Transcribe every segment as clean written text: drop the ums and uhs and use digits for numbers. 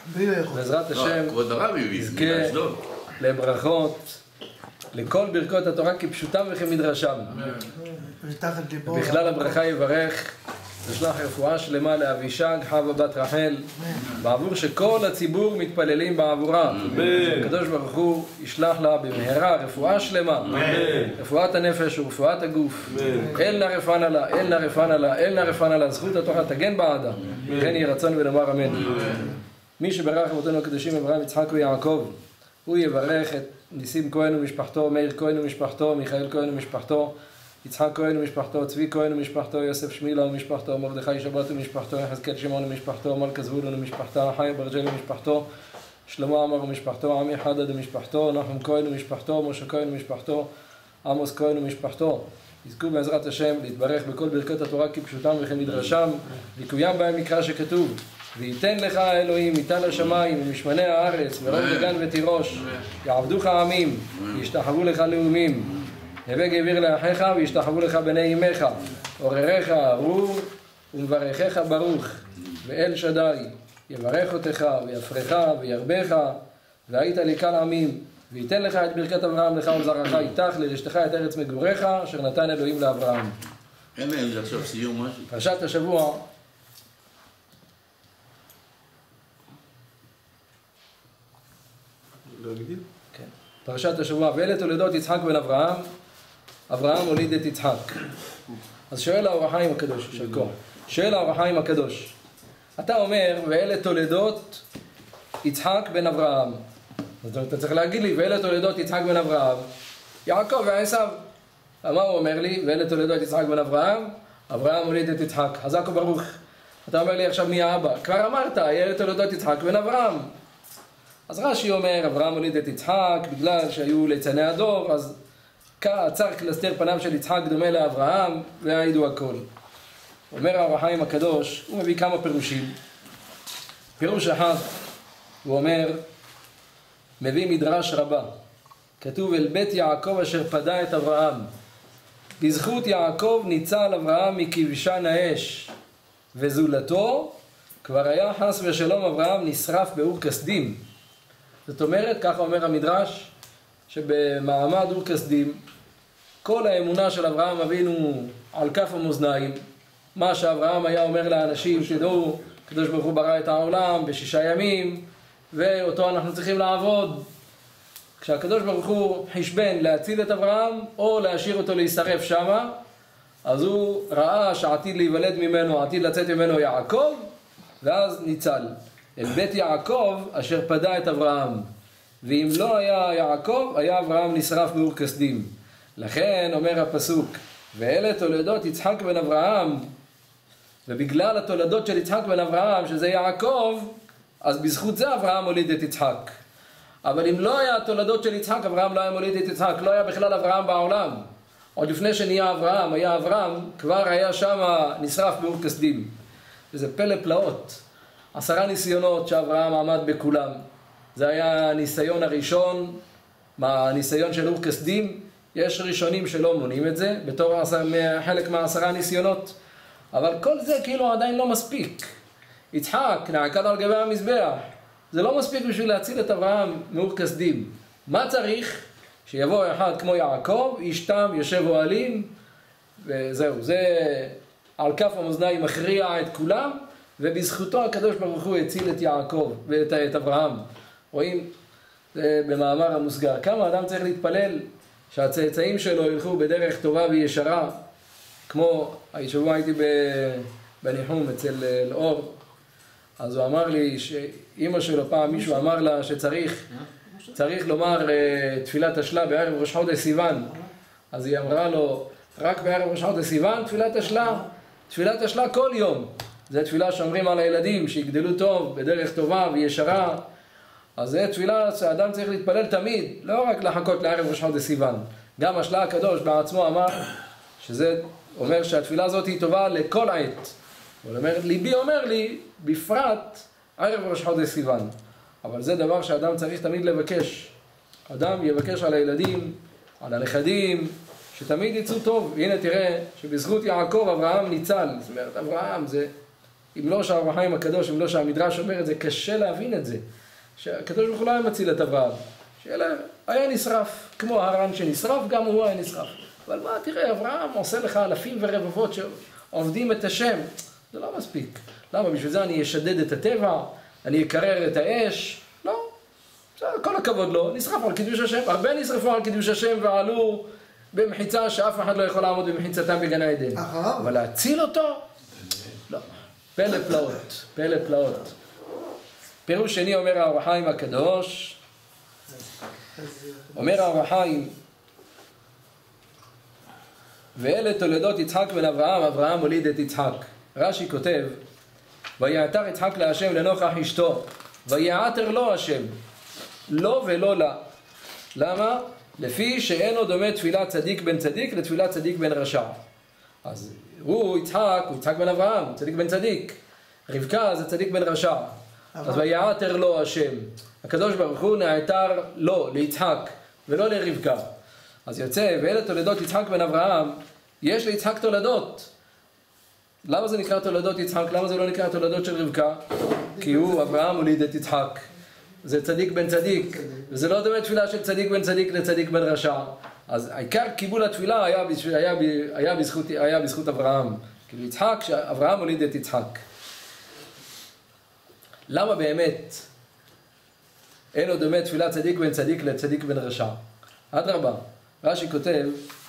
בעזרת השם, כבוד הרב נזכה לברכות, לכל ברכות התורה כפשוטם וכמדרשם. בכלל הברכה יברך, תשלח רפואה שלמה לאבישג, חווה בת רחל, בעבור שכל הציבור מתפללים בעבורה. הקדוש ברוך הוא ישלח לה במהרה רפואה שלמה, רפואת הנפש ורפואת הגוף. אל נא רפאנה לה, אל נא רפאנה לה, אל נא רפאנה לה, זכות התורה תגן בעדה. כן יהי רצון ונאמר אמן. מי שברך אבותינו הקדושים אברהם, יצחק ויעקב, הוא יברך את ניסים כהן ומשפחתו, מאיר כהן ומשפחתו, מיכאל כהן ומשפחתו, יצחק כהן ומשפחתו, צבי כהן ומשפחתו, יוסף שמילה ומשפחתו, מרדכי שבת ומשפחתו, יחזקאל שמעון ומשפחתו, מלכה זבולון ומשפחתה, חי ברג'ל ומשפחתו, שלמה עמר ומשפחתו, עמי חדד ומשפחתו, נחום כהן ומשפחתו, משה כהן ומשפחתו, עמוס כהן ומשפחתו. יזכו בעזרת השם להתברך בכל ברכות התורה כפשוטם וכמדרשם, ויקוים בהם מקרא שכתוב: וייתן לך אלוהים מטל השמיים ומשמני הארץ מרום דגן ותירוש, יעבדוך עמים וישתחוו לך לאומים, הווה גביר לאחיך וישתחוו לך בני אמך, עורריך ארור ומברכך ברוך, ואל שדי יברך אותך ויפרך וירבך, והיית לי קל עמים, וייתן לך את ברכת אברהם לך ולזרעך איתך לרשתך את ארץ מגוריך אשר נתן אלוהים לאברהם. אין להם עכשיו סיום משהו? פרשת השבוע כן. פרשת השבוע: ואלה תולדות יצחק בן אברהם, אברהם הוליד את יצחק. אז שואל האור החיים הקדוש, שואל האור החיים הקדוש, אתה אומר ואלה תולדות יצחק בן אברהם, אז אתה צריך להגיד לי ואלה תולדות יצחק בן אברהם, יעקב ועשיו. מה הוא אומר לי? ואלה תולדות יצחק בן אברהם, אברהם הוליד את יצחק, חזק וברוך. אתה אומר לי עכשיו מי האבא? כבר אמרת, אלה תולדות יצחק בן אברהם. אז רש"י אומר, אברהם הוליד את יצחק בגלל שהיו ליצני הדור, אז עצר קלסתר פניו של יצחק דומה לאברהם, והעידו הכל. אומר האור החיים הקדוש, הוא מביא כמה פירושים. פירוש אחד, הוא אומר, מביא מדרש רבה. כתוב: אל בית יעקב אשר פדה את אברהם. בזכות יעקב ניצל אברהם מכבשן האש, וזולתו כבר היה חס ושלום אברהם נשרף באור כסדים. זאת אומרת, ככה אומר המדרש, שבמעמד אור כסדים כל האמונה של אברהם אבינו על כף המאזניים. מה שאברהם היה אומר לאנשים, תדעו, הקדוש ברוך הוא ברא את העולם ב6 ימים ואותו אנחנו צריכים לעבוד. כשהקדוש ברוך הוא חשבן להציל את אברהם או להשאיר אותו להישרף שמה, אז הוא ראה שעתיד להיוולד ממנו, עתיד לצאת ממנו יעקב, ואז ניצל. אל בית יעקב אשר פדה את אברהם. ואם לא היה יעקב, היה אברהם נשרף באור כסדים. לכן אומר הפסוק: ואלה תולדות יצחק בן אברהם, ובגלל התולדות של יצחק בן אברהם שזה יעקב, אז בזכות זה אברהם הוליד את יצחק. אבל אם לא היה התולדות של יצחק, אברהם לא היה מוליד את יצחק, לא היה בכלל אברהם בעולם. עוד לפני שנהיה אברהם, היה אברהם, כבר היה שם נשרף באור כסדים. וזה פלא פלאות. 10 ניסיונות שאברהם עמד בכולם. זה היה הניסיון הראשון, הניסיון של אור כסדים. יש ראשונים שלא מונים את זה בתור חלק מה10 ניסיונות, אבל כל זה כאילו עדיין לא מספיק. יצחק נעקד על גבי המזבח, זה לא מספיק בשביל להציל את אברהם מאור כסדים. מה צריך? שיבוא אחד כמו יעקב, איש תם, יושב אוהלים, וזהו, זה על כף המאזניים מכריע את כולם, ובזכותו הקדוש ברוך הוא הציל את יעקב ואת אברהם. רואים במאמר המוסגר כמה אדם צריך להתפלל שהצאצאים שלו ילכו בדרך טובה וישרה. כמו השבוע הייתי בניחום אצל אלאור, אז הוא אמר לי שאמא שלו פעם מישהו אמר לה שצריך לומר תפילת השלה בערב ראש חודש סיוון. אז היא אמרה לו, רק בערב ראש חודש סיוון תפילת השלה? תפילת השלה כל יום. זו תפילה שאומרים על הילדים שיגדלו טוב בדרך טובה וישרה. אז זו תפילה שהאדם צריך להתפלל תמיד, לא רק לחכות לערב ראש חודש סיוון. גם השלה הקדוש בעצמו אמר שזה אומר שהתפילה הזאת היא טובה לכל עת. הוא אומר, ליבי אומר לי בפרט ערב ראש חודש סיוון. אבל זה דבר שאדם צריך תמיד לבקש. אדם יבקש על הילדים, על הנכדים, שתמיד יצאו טוב. הנה תראה שבזכות יעקב אברהם ניצל. זאת אומרת, אברהם זה אם לא שהאור החיים הקדוש, אם לא שהמדרש אומר את זה, קשה להבין את זה. שהקדוש ברוך הוא לא היה מציל את אברהם. היה נשרף, כמו הרן שנשרף, גם הוא היה נשרף. אבל מה, תראה, אברהם עושה לך אלפים ורבבות שעובדים את השם. זה לא מספיק. למה? בשביל זה אני אשדד את הטבע, אני אקרר את האש. לא. כל הכבוד לו, נשרף על קידוש השם. הרבה נשרפו על קידוש השם ועלו במחיצה שאף אחד לא יכול לעמוד במחיצתם בגן העדן. אבל להציל אותו? לא. פלא פלאות, פלא פלאות. פירוש שני אומר האור החיים הקדוש, אומר האור החיים, ואלה תולדות יצחק בן אברהם, אברהם הוליד את יצחק. רש"י כותב, ויעתר יצחק להשם לנוכח אשתו, ויעתר לו השם, לא ולא לה. למה? לפי שאינו דומה תפילת צדיק בן צדיק לתפילת צדיק בן רשע. אז הוא יצחק בן אברהם, הוא צדיק בן צדיק. רבקה זה צדיק בן רשע. אז ויעתר לו השם. הקדוש ברוך הוא נעתר לו, ליצחק, ולא לרבקה. אז יוצא, ואלה תולדות יצחק בן אברהם, יש ליצחק תולדות. למה זה נקרא תולדות יצחק? למה זה לא נקרא תולדות של רבקה? כי הוא, אברהם, הוליד את יצחק. זה צדיק בן צדיק, וזה לא דומה תפילה של צדיק בן צדיק לצדיק בן רשע. אז העיקר קיבול התפילה היה בזכות אברהם. כאילו יצחק, שאברהם הוליד את יצחק. למה באמת אין עוד דומה תפילה צדיק בן צדיק לצדיק בן רשע? אדרבה, רש"י כותב,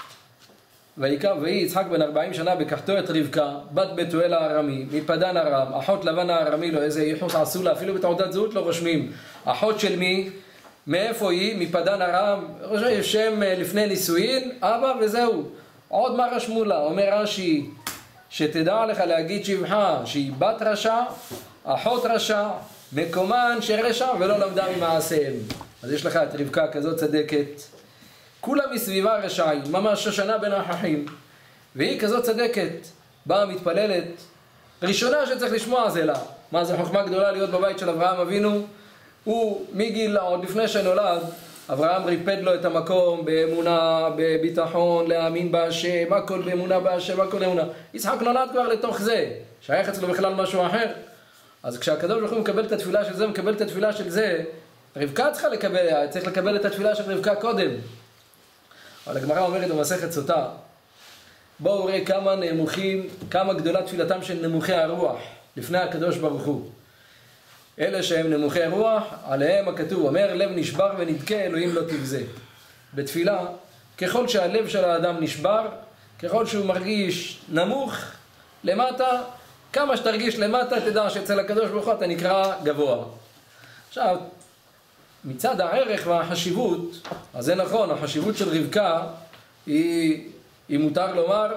ויהי יצחק בן 40 שנה בקחתו את רבקה, בת בתואל הארמי, מפדן ארם, אחות לבן הארמי, לו איזה ייחוס עשו לה, אפילו בתעודת זהות לא רושמים. אחות של מי? מאיפה היא? מפדן ארם, שם לפני נישואין, אבא וזהו. עוד מה רשמו לה? אומר רש"י, שתדע לך להגיד שבחה, שהיא בת רשע, אחות רשע, מקומן שרשע ולא למדה ממעשיהם. אז יש לך את רבקה כזאת צדקת, כולה מסביבה רשעים, ממש שושנה בין האחים, והיא כזאת צדקת, באה מתפללת, ראשונה שצריך לשמוע זה לה. מה זה חוכמה גדולה להיות בבית של אברהם אבינו? הוא מגיל, עוד לפני שנולד, אברהם ריפד לו את המקום באמונה, בביטחון, להאמין בהשם, הכל באמונה בהשם, הכל באמונה. יצחק נולד כבר לתוך זה, שייך אצלו בכלל משהו אחר. אז כשהקדוש ברוך הוא מקבל את התפילה של זה, מקבל את התפילה של זה, רבקה צריך לקבל את התפילה של רבקה קודם. אבל הגמרא אומרת במסכת סוטה, בואו ראה כמה נמוכים, כמה גדולה תפילתם של נמוכי הרוח לפני הקדוש ברוך הוא. אלה שהם נמוכי רוח, עליהם הכתוב אומר, לב נשבר ונדכה, אלוהים לא תבזה. בתפילה, ככל שהלב של האדם נשבר, ככל שהוא מרגיש נמוך למטה, כמה שתרגיש למטה, תדע שאצל הקדוש ברוך הוא אתה נקרא גבוה. עכשיו, מצד הערך והחשיבות, אז זה נכון, החשיבות של רבקה היא מותר לומר,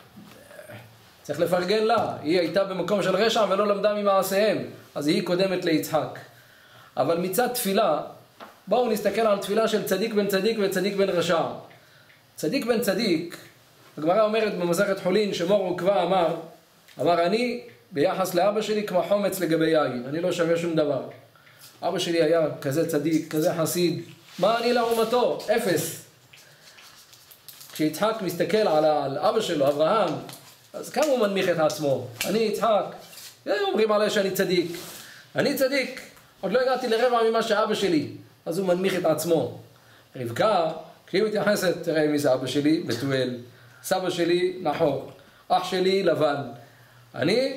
צריך לפרגן לה, היא הייתה במקום של רשע ולא למדה ממעשיהם, אז היא קודמת ליצחק. אבל מצד תפילה, בואו נסתכל על תפילה של צדיק בן צדיק וצדיק בן רשע. צדיק בן צדיק, הגמרא אומרת במסכת חולין, שמור עוקבא אמר אני ביחס לאבא שלי כמו חומץ לגבי יין, אני לא שווה שום דבר. אבא שלי היה כזה צדיק, כזה חסיד, מה אני לעומתו? אפס. כשיצחק מסתכל על אבא שלו, אברהם, אז כמה הוא מנמיך את עצמו? אני יצחק, אומרים עליי שאני צדיק. אני צדיק, עוד לא הגעתי לרבע ממה שאבא שלי, אז הוא מנמיך את עצמו. רבקה, כשהיא מתייחסת, תראה מי זה אבא שלי, בתואל, סבא שלי, נחור, אח שלי, לבן. אני,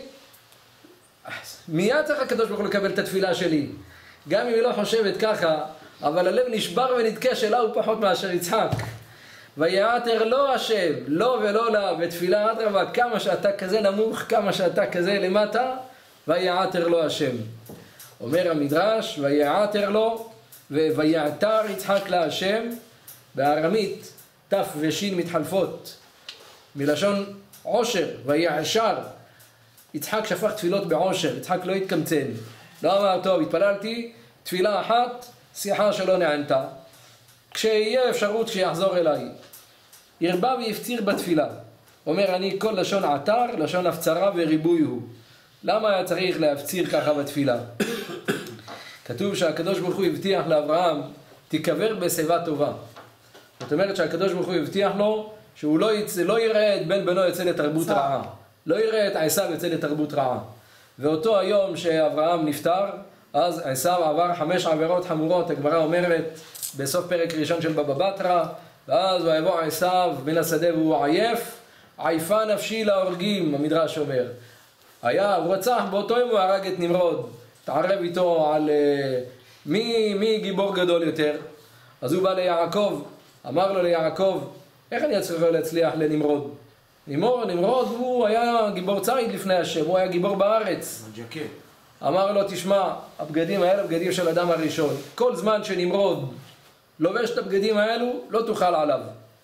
מיד צריך הקדוש ברוך הוא לקבל את התפילה שלי. גם אם היא לא חושבת ככה, אבל הלב נשבר ונדכה שלה הוא פחות מאשר יצחק. ויעתר לו השם, לא ולא לה, בתפילה אדרבה, כמה שאתה כזה נמוך, כמה שאתה כזה למטה, ויעתר לו השם. אומר המדרש, ויעתר לו, ויעתר יצחק להשם, בארמית, תף ושין מתחלפות, מלשון עושר, ויעשר. יצחק שפך תפילות בעושר, יצחק לא התקמצן. לא אמר, טוב, התפללתי, תפילה אחת, שיחה שלא נענתה. כשיהיה אפשרות שיחזור אליי. ירבה ויפציר בתפילה. אומר, אני כל לשון עתר, לשון הפצרה וריבוי הוא. למה היה צריך להפציר ככה בתפילה? כתוב שהקדוש ברוך הוא הבטיח לאברהם, תיקבר בשיבה טובה. זאת אומרת שהקדוש ברוך הוא הבטיח לו, שהוא לא יראה את בן בנו יוצא לתרבות רעה. לא יראה את עשיו יוצא לתרבות רעה. ואותו היום שאברהם נפטר, אז עשיו עבר 5 עבירות חמורות, הגמרא אומרת בסוף פרק ראשון של בבא בתרא, ואז ויבוא עשיו מן השדה והוא עייף, עייפה נפשי להורגים, המדרש אומר. הוא רצח, באותו יום הוא הרג את נמרוד, תערב איתו על מי גיבור גדול יותר. אז הוא בא ליעקב, אמר לו ליעקב, איך אני צריך להצליח לנמרוד? נמרוד הוא היה גיבור ציד לפני השם, הוא היה גיבור בארץ. אמר לו, תשמע, הבגדים האלה בגדים של אדם הראשון, כל זמן שנמרוד לובש את הבגדים האלו, לא תוכל עליו.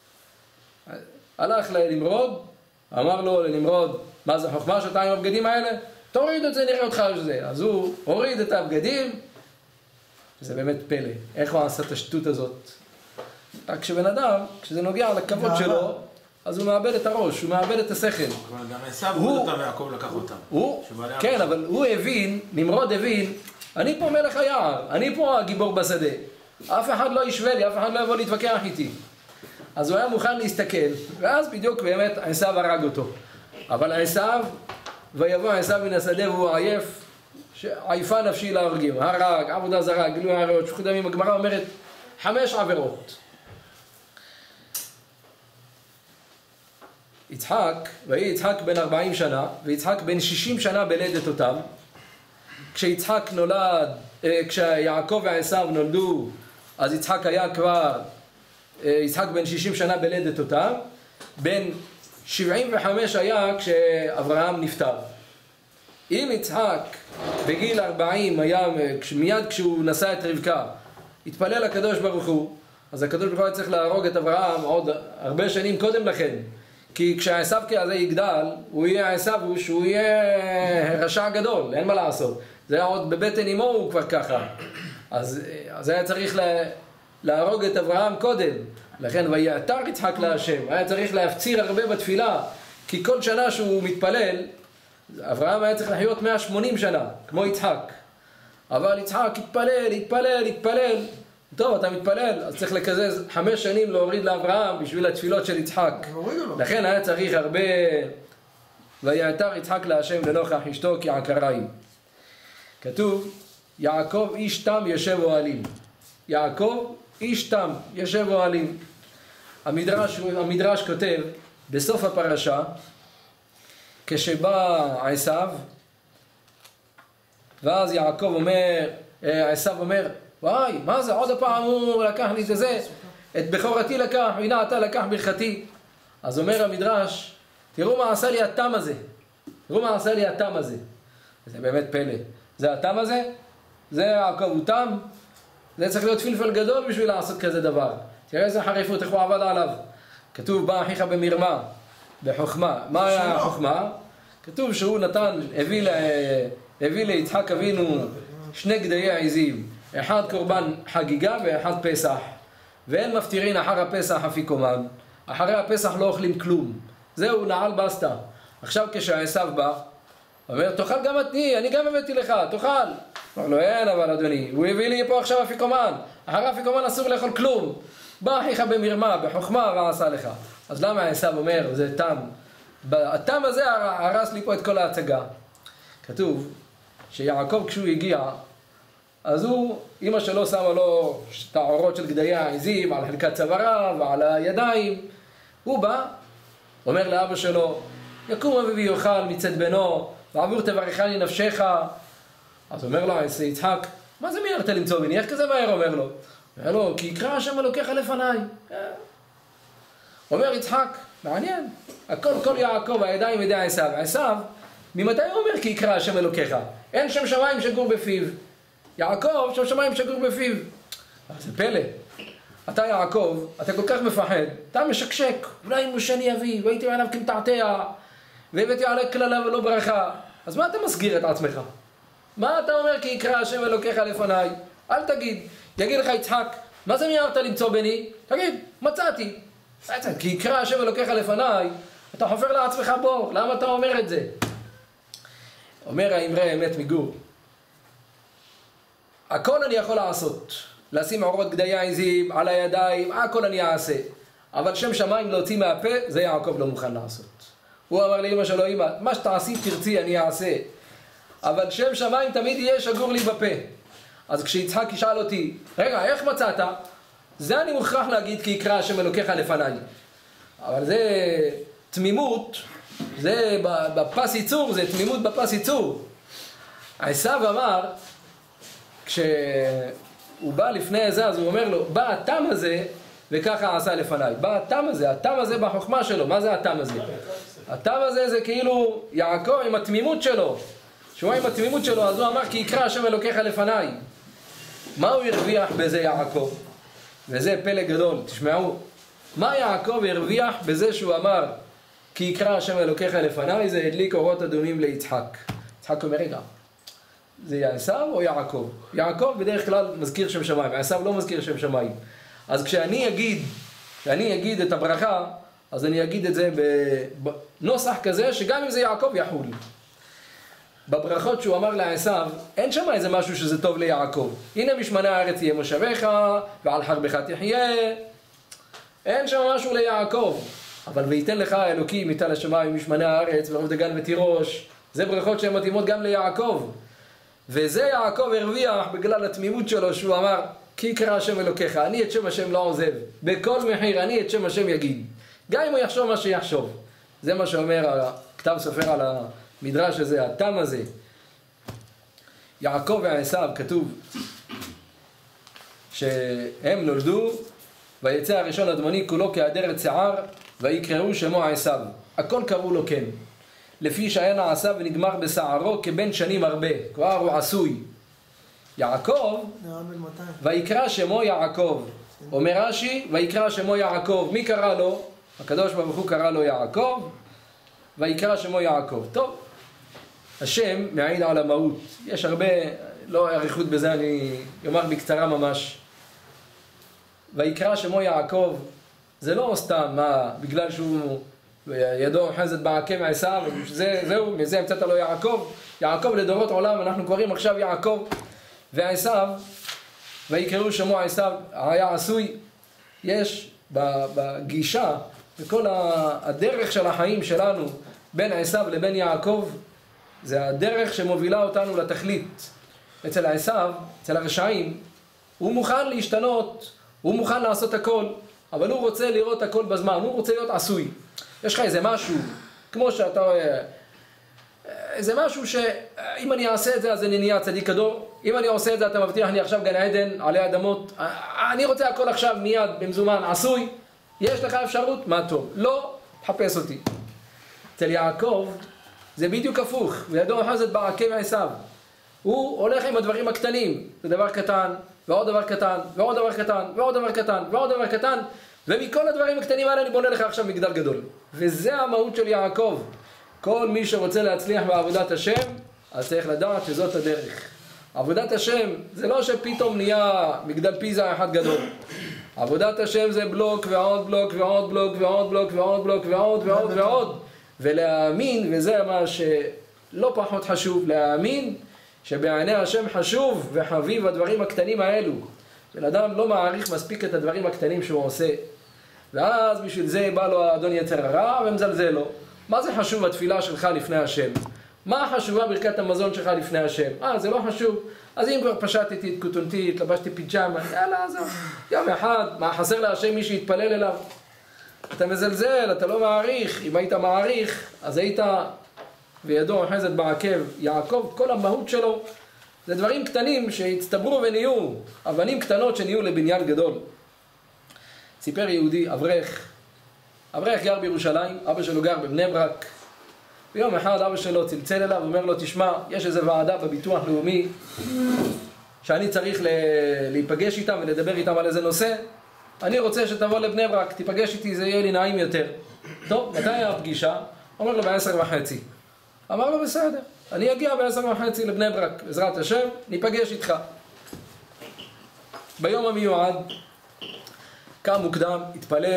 הלך לנמרוד, אמר לו לנמרוד, מה זה חוכמה שאתה עם הבגדים האלה? תוריד את זה, נראה אותך על זה. אז הוא הוריד את הבגדים, וזה באמת פלא. איך הוא עשה את השטות הזאת? רק כשבן אדם, כשזה נוגע לכבוד שלו, אז הוא מאבד את הראש, הוא מאבד את השכל. אבל גם עשיו הוריד אותם ויעקב לקח אותם. כן, אבל הוא הבין, נמרוד הבין, אני פה מלך היער, אני פה הגיבור בשדה. אף אחד לא ישווה לי, אף אחד לא יבוא להתווכח איתי. אז הוא היה מוכן להסתכל, ואז בדיוק באמת עשיו הרג אותו. אבל עשיו, ויבוא עשיו מן השדה והוא עייף, עייפה נפשי להורגים, הרג, עבודה זרה, גילוי עריות, שפיכות דמים. הגמרא אומרת 5 עבירות. יצחק, ויהי יצחק בן 40 שנה, ויצחק בן 60 שנה בלדת אותם. כשיצחק נולד, כשיעקב ועשיו נולדו, אז יצחק היה כבר, יצחק בן 60 שנה בלדת אותם. בן 75 היה כשאברהם נפטר. אם יצחק בגיל 40 היה, מיד כשהוא נשא את רבקה, התפלל לקדוש ברוך הוא, אז הקדוש ברוך הוא צריך להרוג את אברהם עוד הרבה שנים קודם לכן. כי כשעשיו כזה יגדל, הוא יהיה עשיו, שהוא יהיה רשע גדול, אין מה לעשות. זה היה עוד בבטן אמו הוא כבר ככה. אז היה צריך להרוג את אברהם קודם. לכן ויעתר יצחק להשם, היה צריך להפציר הרבה בתפילה, כי כל שנה שהוא מתפלל, אברהם היה צריך לחיות 180 שנה, כמו יצחק. אבל יצחק התפלל. טוב, אתה מתפלל, אז צריך לקזז 5 שנים להוריד לאברהם בשביל התפילות של יצחק. לכן היה צריך הרבה, ויעתר יצחק להשם לנוכח אשתו כי עקרה היא. כתוב, יעקב איש תם יושב אוהלים. יעקב איש תם יושב אוהלים. המדרש כותב בסוף הפרשה, כשבא עשיו, ואז יעקב אומר, עשיו אומר, וואי, מה זה? עוד הפעם הוא לקח לי את זה, את בכורתי לקח, הנה אתה לקח ברכתי. אז אומר המדרש, תראו מה עשה לי התם הזה. זה באמת פלא. זה התם הזה? זה יעקב הוא תם? זה צריך להיות פלפל גדול בשביל לעשות כזה דבר. תראה איזה חריפות, איך הוא עבד עליו. כתוב, בא אחיך במרמה, בחוכמה. מה היה החוכמה? כתוב שהוא נתן, הביא ליצחק אבינו 2 גדיי עזים. אחד קורבן חגיגה ואחד פסח. ואין מפטירין אחר הפסח אפיקומן. אחרי הפסח לא אוכלים כלום. זהו, נעל בסטה. עכשיו כשעשיו בא, אומר, תאכל גם אני גם הבאתי לך, תאכל. אמר לו, אין אבל אדוני, הוא הביא לי פה עכשיו אפיקומן. אחרי אפיקומן אסור לאכול כלום. בא אחיך במרמה, בחוכמה, ועשה לך. אז למה עשיו אומר, זה תם? התם הזה הרס לי פה את כל ההצגה. כתוב שיעקב כשהוא הגיע, אז אמא שלו שמה לו את העורות של גדיי העזים על חלקת צוואריו ועל הידיים. הוא בא, אומר לאבא שלו, יקום אבי ויאכל מצד בנו, ועבור תברכני נפשך. אז אומר לו יצחק, מה זה מיהרת למצוא בני? איך כזה מהר אומר לו? אומר לו, כי יקרא השם אלוקיך לפניי. אומר יצחק, מעניין, כל יעקב הידיים ידי עשיו. עשיו, ממתי הוא אומר כי יקרא השם אלוקיך? אין שם שמיים שגור בפיו. יעקב, שם שמיים שגור בפיו. זה פלא. אתה יעקב, אתה כל כך מפחד, אתה משקשק, אולי אם משה יביא, והייתי עליו כמתעתע, והבאתי עליו קללה ולא ברכה. אז מה אתה מסגיר את עצמך? מה אתה אומר כי יקרא השם אלוקיך לפניי? אל תגיד. יגיד לך יצחק, מה זה מיהרת למצוא בני? תגיד, מצאתי. כי יקרא השם אלוקיך לפניי, אתה חופר לעצמך בור, למה אתה אומר את זה? אומר האמרי אמת מגור, הכל אני יכול לעשות, לשים עורות גדיי העזים על הידיים, הכל אני אעשה, אבל שם שמיים להוציא מהפה, זה יעקב לא מוכן לעשות. הוא אמר לאמא שלו, אמא, מה שתעשי תרצי אני אעשה, אבל שם שמיים תמיד יהיה שגור לי בפה. אז כשיצחק ישאל אותי, רגע, איך מצאת? זה אני מוכרח להגיד כי יקרא השם אלוקיך לפניי. אבל זה תמימות, זה בפס ייצור, זה תמימות בפס ייצור. עשיו אמר, כשהוא בא לפני זה, אז הוא אומר לו, בא התם הזה, וככה עשה לפניי. בא התם הזה בחוכמה שלו. מה זה התם הזה? התם הזה זה כאילו יעקב עם התמימות שלו. שהוא עם התמימות שלו, אז הוא אמר, כי יקרא השם אלוקיך לפניי. מה הוא הרוויח בזה יעקב? וזה פלא גדול, תשמעו. מה יעקב הרוויח בזה שהוא אמר, כי יקרא השם אלוקיך לפניי? זה הדליק אורות אדומים ליצחק. יצחק אומר, רגע, זה עשיו או יעקב? יעקב בדרך כלל מזכיר שם שמיים, עשיו לא מזכיר שם שמיים. אז כשאני אגיד את הברכה, אז אני אגיד את זה בנוסח כזה, שגם אם זה יעקב יחול. בברכות שהוא אמר לעשיו, אין שם איזה משהו שזה טוב ליעקב. הנה משמני הארץ יהיה מושבך, ועל חרבך תחיה. אין שם משהו ליעקב. אבל ויתן לך אלוקים מטל השמיים משמני הארץ, ועוף דגן ותירוש. זה ברכות שהן מתאימות גם ליעקב. וזה יעקב הרוויח בגלל התמימות שלו, שהוא אמר, כי יקרא השם אלוקיך, אני את שם השם לא עוזב. בכל מחיר אני את שם השם יגיד. גם אם הוא יחשוב מה שיחשוב. זה מה שאומר כתב סופר על המדרש הזה, התם הזה. יעקב ועשיו כתוב שהם נולדו, ויצא הראשון אדמוני כולו כעדרת שיער, ויקראו שמו עשיו. הכל קראו לו כן. לפי שהיה נעשה ונגמר בשערו כבן שנים הרבה. כבר הוא עשוי. יעקב, ויקרא שמו יעקב. אומר רש"י, ויקרא שמו יעקב. מי קרא לו? הקדוש ברוך הוא קרא לו יעקב, ויקרא שמו יעקב. טוב, השם מעיד על המהות. יש הרבה, לא אריכות בזה, אני אומר בקצרה ממש. ויקרא שמו יעקב, זה לא סתם, מה, בגלל שהוא ידו אוחזת בעקב עשיו, זהו, מזה המצאת לו יעקב. יעקב לדורות עולם, אנחנו קוראים עכשיו יעקב. ועשיו, ויקראו שמו עשיו, היה עשוי. יש בגישה, בכל הדרך של החיים שלנו, בין עשיו לבין יעקב, זה הדרך שמובילה אותנו לתכלית. אצל עשיו, אצל הרשעים, הוא מוכן להשתנות, הוא מוכן לעשות הכל, אבל הוא רוצה לראות הכל בזמן, הוא רוצה להיות עשוי. יש לך איזה משהו, כמו שאתה רואה, איזה משהו שאם אני אעשה את זה, אז אני נהיה צדיק הדור. אם אני עושה את זה, אתה מבטיח לי עכשיו גן עדן, עלי אדמות. אני רוצה הכל עכשיו מיד, במזומן, עשוי. יש לך אפשרות? מה טוב. לא, תחפש אותי. אצל יעקב, זה בדיוק הפוך. וידו אוחזת בעקב עשיו. הוא הולך עם הדברים הקטנים. זה דבר קטן, ועוד דבר קטן, ועוד דבר קטן, ועוד דבר קטן, ועוד דבר קטן. ומכל הדברים הקטנים האלה אני בונה לך עכשיו מגדל גדול. וזה המהות של יעקב. כל מי שרוצה להצליח בעבודת השם, אז צריך לדעת שזאת הדרך. עבודת השם זה לא שפתאום נהיה מגדל פיזה אחד גדול. עבודת השם זה בלוק ועוד בלוק ועוד בלוק ועוד בלוק ועוד בלוק ועוד ועוד ועוד. ולהאמין, וזה מה שלא פחות חשוב, להאמין שבעיני השם חשוב וחביב הדברים הקטנים האלו. בן אדם לא מעריך מספיק את הדברים הקטנים שהוא עושה. ואז בשביל זה בא לו האדון יצר הרע ומזלזל לו. מה זה חשוב התפילה שלך לפני השם? מה חשובה ברכת המזון שלך לפני השם? זה לא חשוב. אז אם כבר פשטתי את כותונתי, התלבשתי פיג'מה, יאללה, זהו. יום אחד, מה חסר להשם מי שיתפלל אליו? אתה מזלזל, אתה לא מעריך. אם היית מעריך, אז היית וידו אוחזת בעקב. יעקב, כל המהות שלו, זה דברים קטנים שהצטברו ונהיו, אבנים קטנות שנהיו לבניין גדול. סיפר יהודי, אברך גר בירושלים, אבא שלו גר בבני ברק. ביום אחד אבא שלו צלצל אליו ואומר לו, תשמע, יש איזו ועדה בביטוח לאומי שאני צריך להיפגש איתם ולדבר איתם על איזה נושא. אני רוצה שתבוא לבני ברק, תיפגש איתי, זה יהיה לי נעים יותר. טוב, מתי היה הפגישה? אומר לו ב10:30. אמר לו בסדר, אני אגיע ב10:30 לבני ברק, בעזרת השם, ניפגש איתך. ביום המיועד, קם מוקדם, התפלל,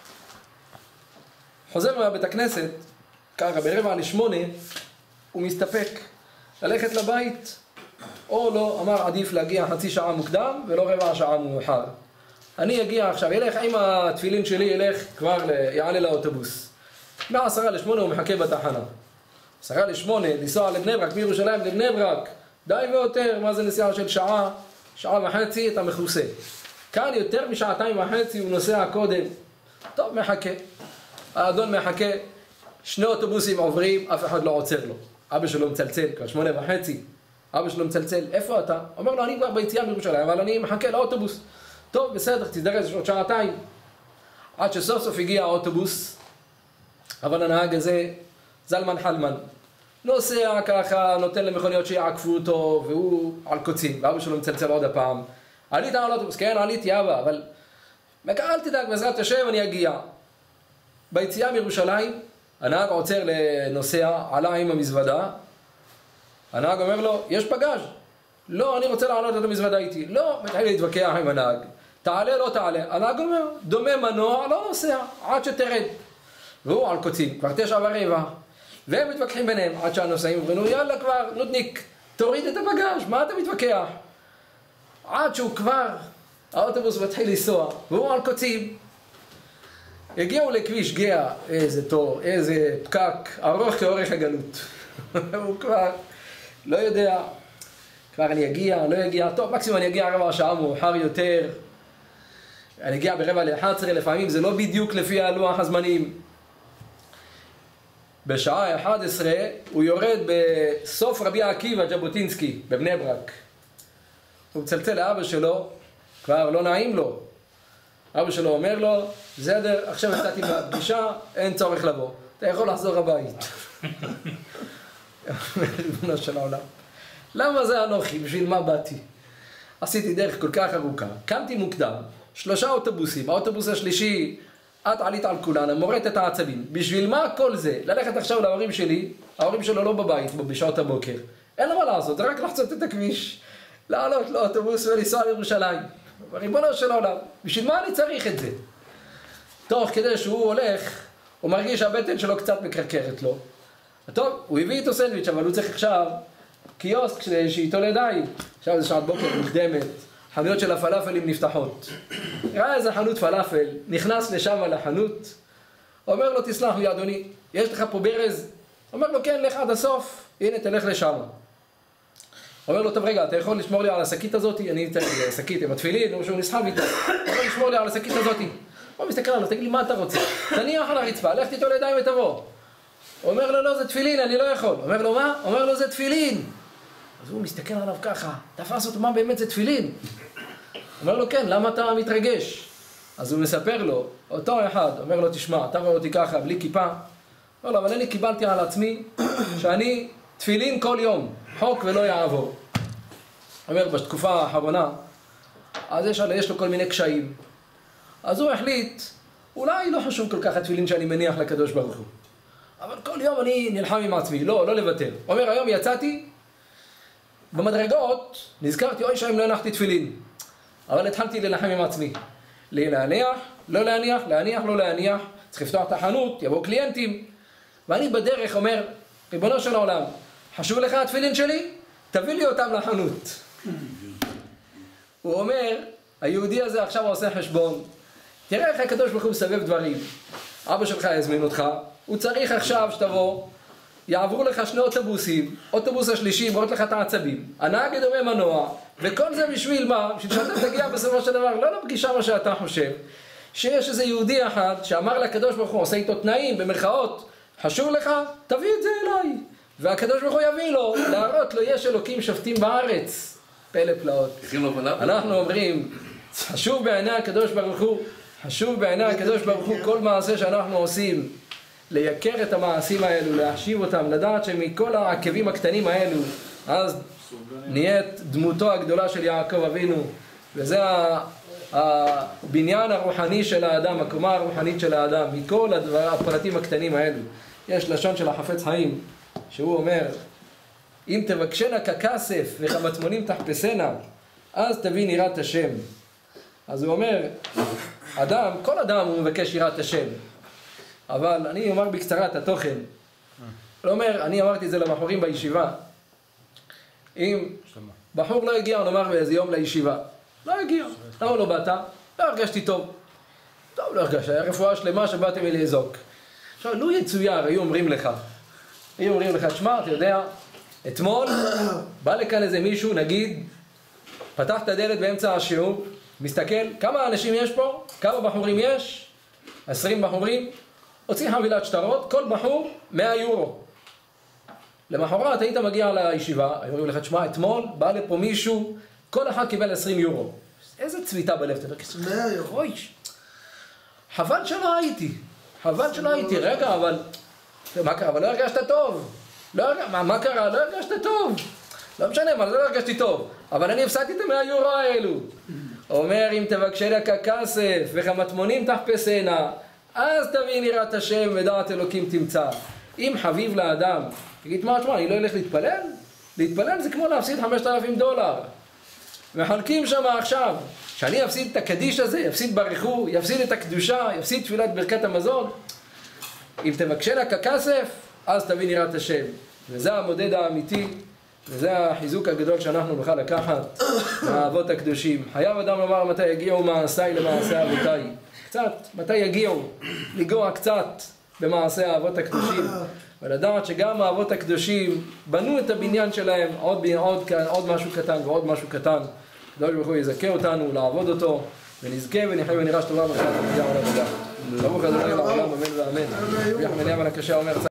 חוזר מהבית הכנסת, ככה ב7:45, הוא מסתפק ללכת לבית, או לא, אמר עדיף להגיע חצי שעה מוקדם ולא רבע שעה מאוחר. אני אגיע עכשיו, ילך עם התפילין שלי, ילך כבר, יעלה לאוטובוס. 7:50 הוא מחכה בתחנה. 7:50, לנסוע לבני ברק, מירושלים לבני ברק, די ויותר, מה זה נסיעה של שעה, שעה וחצי, אתה מכוסה. כאן יותר משעתיים וחצי הוא נוסע קודם. טוב, מחכה. האדון מחכה, 2 אוטובוסים עוברים, אף אחד לא עוצר לו. אבא שלו מצלצל, כבר 8:30. אבא שלו מצלצל, איפה אתה? אומר לו, אני כבר ביציאה מירושלים, אבל אני מחכה לאוטובוס. טוב, בסדר, תזדרז, עוד שעתיים. עד שסוף סוף הגיע האוטובוס, אבל הנהג הזה, זלמן חלמן, נוסע ככה, נותן למכוניות שיעקפו אותו, והוא על קוצים, ואבא שלו מצלצל עוד הפעם. עלית על האוטובוס? כן, עליתי אבא, אבל אל תדאג, בעזרת השם אני אגיע. ביציאה מירושלים, הנהג עוצר לנוסע, עלה עם המזוודה, הנהג אומר לו, יש פגז'? לא, אני רוצה לעלות את המזוודה איתי. לא, מתחיל להתווכח עם הנהג. תעלה, לא תעלה. הנהג אומר, דומה מנוע, לא נוסע, עד שתרד. והוא על קוצים, כבר 9:15. והם מתווכחים ביניהם, עד שהנוסעים אומרים, יאללה כבר, נודניק, תוריד את הפגז', מה אתה מתווכח? עד שהוא כבר, האוטובוס מתחיל לנסוע, והוא על קוצים. הגיעו לכביש גאה, איזה תור, איזה פקק, ארוך כאורך הגלות. הוא כבר לא יודע, כבר אני אגיע, לא אגיע, טוב, מקסימום אני אגיע רבע שעה מאוחר יותר, אני אגיע ב10:45, לפעמים זה לא בדיוק לפי הלוח הזמנים. בשעה 11 הוא יורד בסוף רבי עקיבא ז'בוטינסקי בבני ברק. הוא מצלצל לאבא שלו, כבר לא נעים לו. אבא שלו אומר לו, זדר, עכשיו יצאתי מהפגישה, אין צורך לבוא. אתה יכול לחזור הבית. ריבונו של העולם. למה זה אנוכי? בשביל מה באתי? עשיתי דרך כל כך ארוכה. קמתי מוקדם, 3 אוטובוסים. האוטובוס השלישי, את עלית על כולנה, מורט את העצבים. בשביל מה כל זה? ללכת עכשיו להורים שלי, ההורים שלו לא בבית, בשעות הבוקר. אין לו מה לעשות, זה רק לחצות את הכביש, לעלות לאוטובוס ולנסוע לירושלים. ריבונו של העולם, בשביל מה אני צריך את זה? תוך כדי שהוא הולך, הוא מרגיש שהבטן שלו קצת מקרקרת לו. טוב, הוא הביא איתו סנדוויץ', אבל הוא צריך עכשיו קיוסק שאיתו לידיים. עכשיו זה שעת בוקר מוקדמת, חנויות של הפלאפלים נפתחות. ראה איזה חנות פלאפל, נכנס לשם לחנות, אומר לו, תסלח לי אדוני, יש לך פה ברז? אומר לו, כן, לך עד הסוף, הנה תלך לשם. אומר לו, טוב רגע, אתה יכול לשמור לי על השקית הזאת? אני אתן לי שקית עם התפילין, או שהוא נסחב איתה. אתה יכול לשמור לי על השקית הזאת? הוא מסתכל עליו, תגיד לי, מה אתה רוצה? תניח על הרצפה, לך איתו לידיים ותבוא. אומר לו, לא, זה תפילין, אני לא יכול. אומר לו, מה? אומר לו, זה תפילין. אז הוא מסתכל עליו ככה, תפס אותו, מה באמת זה תפילין? אומר לו, כן, למה אתה מתרגש? אז הוא מספר לו, אותו אחד, אומר לו, תשמע, אתה רואה אותי ככה, בלי כיפה? אומר לו, אבל אני קיבלתי על עצמי שאני תפילין כל יום, חוק ולא יעבור. אומר, בתקופה האחרונה, אז יש לו כל מיני קשיים. אז הוא החליט, אולי לא חשוב כל כך התפילין שאני מניח לקדוש ברוך הוא. אבל כל יום אני נלחם עם עצמי, לא לוותר. אומר, היום יצאתי, במדרגות, נזכרתי, אוי שם לא הנחתי תפילין. אבל התחלתי ללחם עם עצמי. להניח, לא להניח, להניח, לא להניח. צריך לפתוח את החנות, יבואו קליינטים. ואני בדרך אומר, ריבונו של העולם, חשוב לך התפילין שלי? תביא לי אותם לחנות. הוא אומר, היהודי הזה עכשיו עושה חשבון. תראה איך הקדוש ברוך הוא מסבב דברים. אבא שלך יזמין אותך, הוא צריך עכשיו שתבוא, יעברו לך 2 אוטובוסים, אוטובוס השלישי מוריד לך את העצבים, הנהג דומה מנוע, וכל זה בשביל מה? בשביל שאתה תגיע בסופו של דבר, לא לפגישה מה שאתה חושב, שיש איזה יהודי אחד שאמר לקדוש ברוך הוא, עושה איתו תנאים, במרכאות, חשוב לך? תביא את זה אליי. והקדוש ברוך הוא יביא לו, להראות לו, יש אלוקים שופטים בארץ. פלא פלאות. אנחנו אומרים, חשוב בעיני הקדוש ברוך הוא, חשוב בעיני הקדוש ברוך הוא כל מעשה שאנחנו עושים, לייקר את המעשים האלו, להחשיב אותם, לדעת שמכל העקבים הקטנים האלו, אז נהיית דמותו הגדולה של יעקב אבינו, וזה הבניין הרוחני של האדם, הקומה הרוחנית של האדם, מכל הפרטים הקטנים האלו. יש לשון של החפץ חיים, שהוא אומר, אם תבקשנה ככסף וכמטמונים תחפשנה, אז תבין יראת השם. אז הוא אומר, אדם, כל אדם הוא מבקש יראת השם. אבל אני אומר בקצרה את התוכן. הוא אומר, אני אמרתי את זה לבחורים בישיבה. אם בחור לא הגיע, נאמר באיזה יום לישיבה. לא הגיע. למה לא באת? לא הרגשתי טוב. טוב, לא הרגשתי. היה רפואה שלמה שבאתם לי לזעוק. עכשיו, לו יצויר, היו אומרים לך, היו אומרים לך, תשמע, אתה יודע, אתמול בא לכאן איזה מישהו, נגיד, פתח את הדלת באמצע השיעור, מסתכל, כמה אנשים יש פה? כמה בחורים יש? 20 בחורים? הוציא חבילת שטרות, כל בחור 100 יורו. למחרת היית מגיע לישיבה, היו אומרים לך, תשמע, אתמול בא לפה מישהו, כל אחד קיבל 20 יורו. איזה צביטה בלב, אתה יודע, 100 יורו. חבל שלא הייתי, רגע, אבל לא הרגשת טוב. מה קרה? לא הרגשת טוב. לא משנה, אבל לא הרגשתי טוב. אבל אני הפסדתי את 100 יורו האלו. אומר, אם תבקשי לה כסף וכמטמונים תחפשנה, אז תבין יראת השם ודעת אלוקים תמצא. אם חביב לאדם, תגיד, מה, אני לא אלך להתפלל? להתפלל זה כמו להפסיד $5,000. מחלקים שם עכשיו, שאני אפסיד את הקדיש הזה, יפסיד ברכו, יפסיד את הקדושה, יפסיד תפילת ברכת המזון. אם תבקשי לה כסף, אז תבין יראת השם. וזה המודד האמיתי, וזה החיזוק הגדול שאנחנו נוכל לקחת מהאבות הקדושים. חייב אדם לומר מתי יגיעו מעשיי למעשה אבותיי. קצת, מתי יגיעו, לגוע קצת במעשה האבות הקדושים. ולדעת שגם האבות הקדושים בנו את הבניין שלהם עוד משהו קטן ועוד משהו קטן. הקדוש ברוך הוא יזכה אותנו לעבוד אותו, ונזכה ונחיה ונראה שטובה בחיים המדינה ולעבודה. ברוך ה' לעולם אמן ואמן. ויחמניה ולקשה אומר